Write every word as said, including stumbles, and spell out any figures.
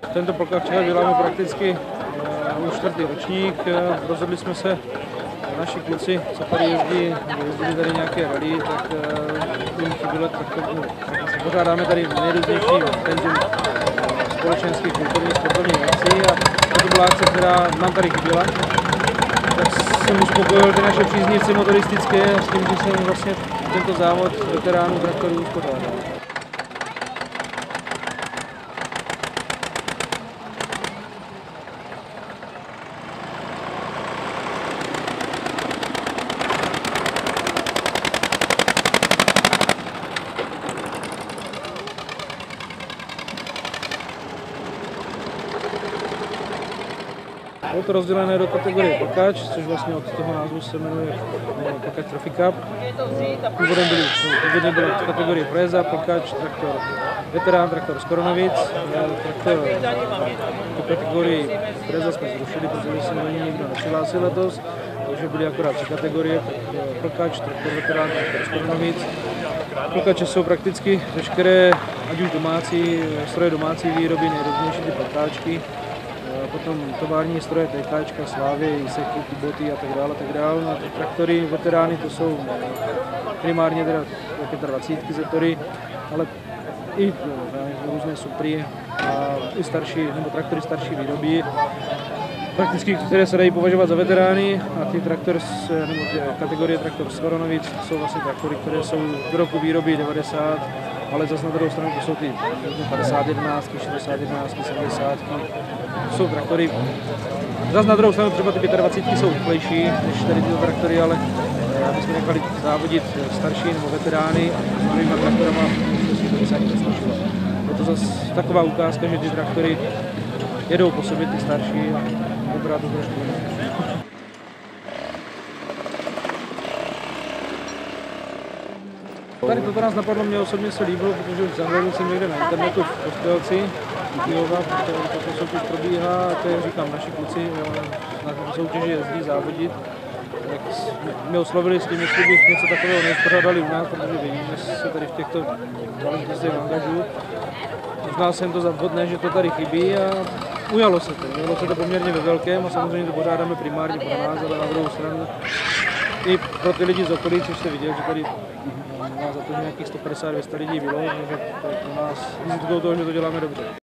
Tento pokračovat děláme prakticky uh, už čtvrtý ročník. Uh, rozhodli jsme se, naši kluci, co tady jezdí, jezdili tady nějaké rally, tak uh, jim chybilo, tak, no, tak pořádáme tady nejrůznější penzum společenských, kulturních, sportovních akcí a to byla akce, která nám tady chyběla. Tak jsem uspokojil ty naše příznivci motoristické s tím, že jsem vlastně tento závod veteránů traktorů uspořádal. Bylo to rozdělené do kategorie Pakač, což vlastně od toho názvu se jmenuje Pakač Trophy Cup. Původem byly, původně byla kategorie Freza, Pakač, traktor veterán, traktor z Koronovic. Traktor, tu kategorii Freza jsme zrušili, protože se na ní nikdo nepřihlásil letos, takže byly akorát tři kategorie, Pakač, traktor veterán, traktor z Koronovic. Pakače jsou prakticky veškeré, ať už domácí, stroje domácí výroby, nejrůznější ty pakáčky. Potom tovární stroje, TKčka, Slávy, Iseky, Kuboty a tak dále, tak dále. A ty traktory, veterány, to jsou primárně teda dvacítky Zetory, ale i no, různé Supry a i starší, nebo traktory starší výroby, prakticky, které se dají považovat za veterány a ty traktor, nebo ty kategorie traktor z Koronovic jsou vlastně traktory, které jsou do roku výroby devadesát, ale zase na druhou stranu to jsou ty padesát jedenáct, šedesát jedenáct, sedmdesát. To jsou traktory. Zase na druhou stranu třeba ty dvacítky pět jsou rychlejší než tady tyto traktory, ale aby jsme nechali závodit starší nebo veterány s novýma traktorama, to se ani nestačilo. Je to zase taková ukázka, že ty traktory jedou po sobě ty starší a vypadá to trošku jinak. Tady toto nás napadlo, mě osobně se líbilo, protože zahledl jsem někde na internetu v Kostelci, Kyjova, protože soutěž probíhá a to je, říkám, naši kluci na soutěži jezdí závodit. Tak mě oslovili s tím, jestli bych něco takového neuspořádali u nás, protože vím, že se tady v těchto záležitostech angažuju. Uznal jsem to za vhodné, že to tady chybí a ujalo se to. Ujalo se to poměrně ve velkém a samozřejmě to pořádáme primárně pro nás, ale na druhou stranu i pro ty lidi z okolí, což jste viděl, že tady má za to nějakých sto padesát až dvě stě lidí bylo, takže to je pro nás vizitkou toho, že to děláme dobře.